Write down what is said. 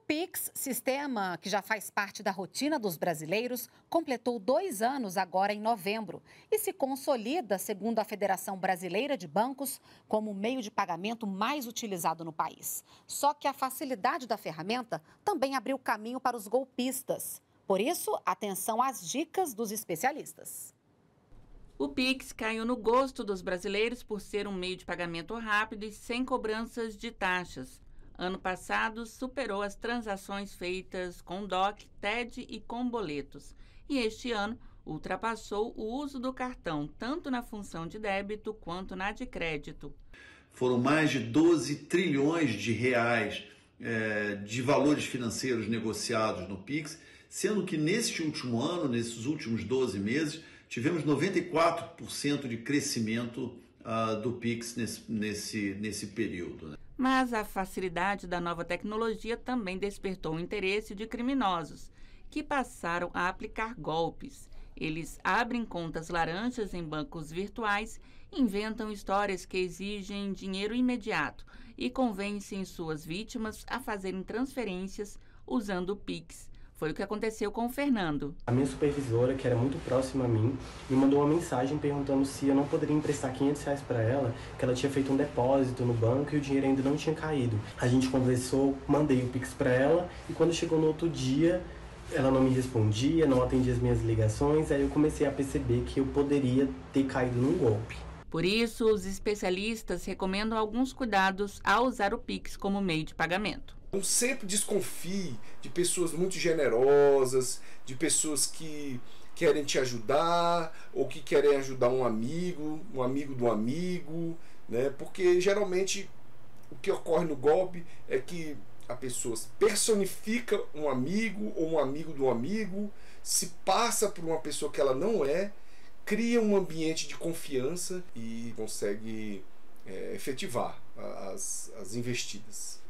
Pix, sistema que já faz parte da rotina dos brasileiros, completou 2 anos agora em novembro e se consolida, segundo a Federação Brasileira de Bancos, como o meio de pagamento mais utilizado no país. Só que a facilidade da ferramenta também abriu caminho para os golpistas. Por isso, atenção às dicas dos especialistas. O Pix caiu no gosto dos brasileiros por ser um meio de pagamento rápido e sem cobranças de taxas. Ano passado, superou as transações feitas com DOC, TED e com boletos. E este ano, ultrapassou o uso do cartão, tanto na função de débito quanto na de crédito. Foram mais de 12 trilhões de reais de valores financeiros negociados no Pix, sendo que neste último ano, nesses últimos 12 meses, tivemos 94% de crescimento do Pix nesse período, né? Mas a facilidade da nova tecnologia também despertou o interesse de criminosos, que passaram a aplicar golpes. Eles abrem contas laranjas em bancos virtuais, inventam histórias que exigem dinheiro imediato e convencem suas vítimas a fazerem transferências usando o Pix. Foi o que aconteceu com o Fernando. A minha supervisora, que era muito próxima a mim, me mandou uma mensagem perguntando se eu não poderia emprestar R$500 para ela, que ela tinha feito um depósito no banco e o dinheiro ainda não tinha caído. A gente conversou, mandei o Pix para ela e quando chegou no outro dia, ela não me respondia, não atendia as minhas ligações, aí eu comecei a perceber que eu poderia ter caído num golpe. Por isso, os especialistas recomendam alguns cuidados ao usar o Pix como meio de pagamento. Então, sempre desconfie de pessoas muito generosas, de pessoas que querem te ajudar ou que querem ajudar um amigo do amigo, né? Porque geralmente o que ocorre no golpe é que a pessoa personifica um amigo ou um amigo do amigo, se passa por uma pessoa que ela não é, cria um ambiente de confiança e consegue efetivar as investidas.